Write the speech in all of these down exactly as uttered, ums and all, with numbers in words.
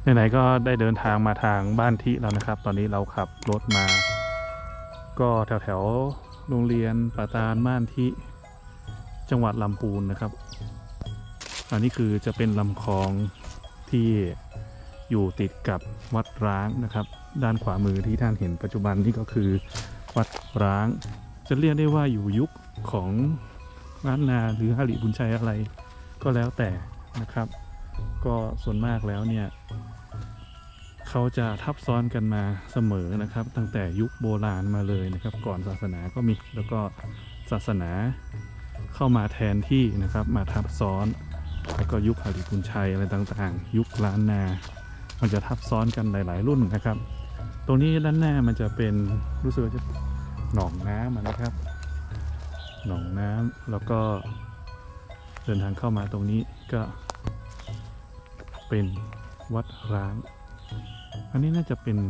ไหนๆก็ได้เดินทางมาทางบ้านทิแล้วนะครับ ตอนนี้เราขับรถมา ก็แถวแถวโรงเรียนปาตานบ้านทิจังหวัดลำพูนนะครับ อันนี้คือจะเป็นลำคลองที่อยู่ติดกับวัดร้างนะครับ ด้านขวามือที่ท่านเห็นปัจจุบันนี่ก็คือวัดร้าง จะเรียกได้ว่าอยู่ยุคของล้านนาหรือหริบุญชัยอะไรก็แล้วแต่นะครับ ก็ส่วนมากแล้วเนี่ยเขาจะทับซ้อนกันมาเสมอนะครับ ตั้งแต่ยุคโบราณมาเลยนะครับ ก่อนศาสนาก็มีแล้วก็ศาสนาเข้ามาแทนที่นะครับ มาทับซ้อนแล้วก็ยุคหริบุญชัยอะไรต่างๆ ยุคล้านนา มันจะทับซ้อนกันหลายๆรุ่นนะครับ ตรงนี้ด้านหน้ามันจะเป็นรู้สึกว่าจะหนองน้ำนะครับ หนองน้ำแล้วก็เดินทางเข้ามาตรงนี้ก็เป็นวัดร้าง อันนี้น่าจะเป็น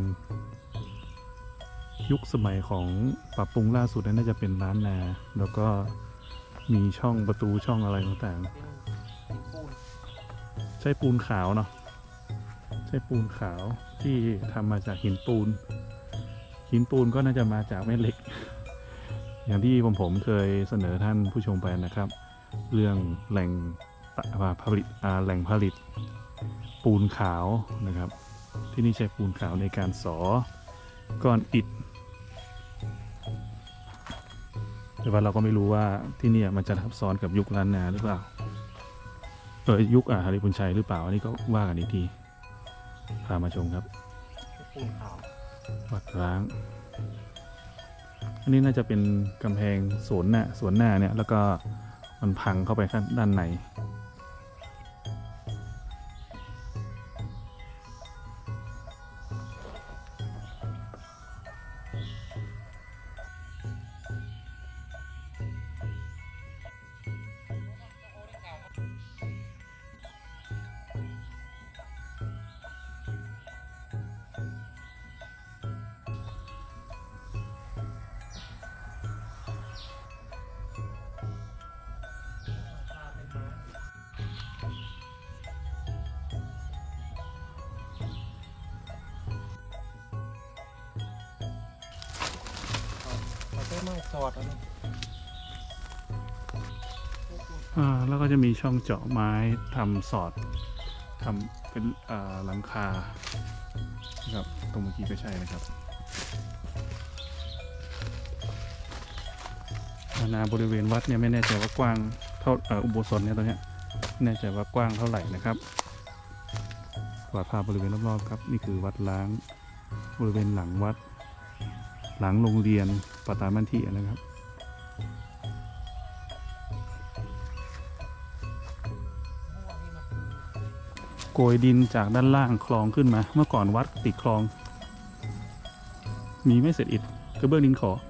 ยุคสมัยของปรับปรุงล่าสุดน่าจะเป็นร้านนาแล้วก็มีช่องประตูช่องอะไรต่างๆใช้ปูนขาวเนาะใช้ปูนขาวที่ทำมาจากหินปูนหินปูนก็น่าจะมาจากแม่เหล็กอย่างที่ผมผมเคยเสนอท่านผู้ชมไปนะครับ เรื่องแหล่งผลิตแหล่งผลิตปูนขาวนะครับ ที่นี่ใช้ปูนขาวในการสอก้อนอิฐแต่ว่าเราก็ไม่รู้ว่าที่นี่มันจะทับซ้อนกับยุคล้านนาหรือเปล่าเออยุคอาหริบุญชัยหรือเปล่าอันนี้ก็ว่ากันอีกทีพามาชมครับปูนขาววัดร้างอันนี้น่าจะเป็นกำแพงสวนหน้าสวนหน้าเนี่ยแล้วก็มันพังเข้าไปข้างด้านในไม่สอดแล้วอ่าแล้วก็จะมีช่องเจาะไม้ทำสอดทำเป็นหลังคานะครับตรงเมื่อกี้ก็ใช่นะครับนาบริเวณวัดเนี่ยไม่แน่ใจว่ากว้างเท่าอุโบสถเนี่ยตรงเนี้ยไม่แน่ใจว่ากว้างเท่าไหร่นะครับกวาดภาพบริเวณรอบๆครับนี่คือวัดล้างบริเวณหลังวัดหลังโรงเรียนปาตานบ้านทินะครับโกยดินจากด้านล่างคลองขึ้นมาเมื่อก่อนวัดติดคลองมีไม่เสร็จอิฐกระเบื้องดินขอ